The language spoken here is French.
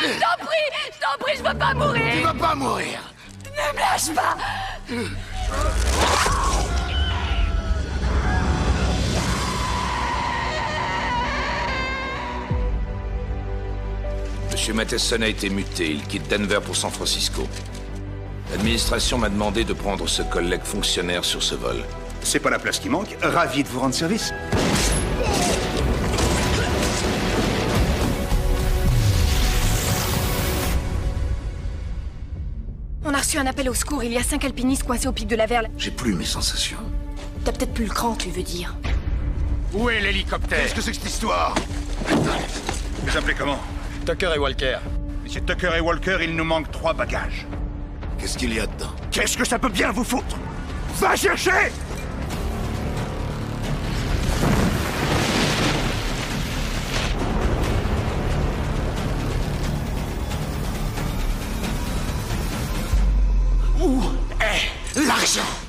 Je t'en prie, je veux pas mourir. Tu vas pas mourir. Ne me lâche pas. Monsieur Matheson a été muté. Il quitte Denver pour San Francisco. L'administration m'a demandé de prendre ce collègue fonctionnaire sur ce vol. C'est pas la place qui manque. Ravi de vous rendre service. On a reçu un appel au secours. Il y a 5 alpinistes coincés au pic de la Verle. J'ai plus mes sensations. T'as peut-être plus le cran, tu veux dire. Où est l'hélicoptère? Qu'est-ce que c'est que cette histoire? Vous appelez comment? Tucker et Walker. Monsieur Tucker et Walker, il nous manque 3 bagages. Qu'est-ce qu'il y a dedans? Qu'est-ce que ça peut bien vous foutre? Va chercher! Où est l'argent?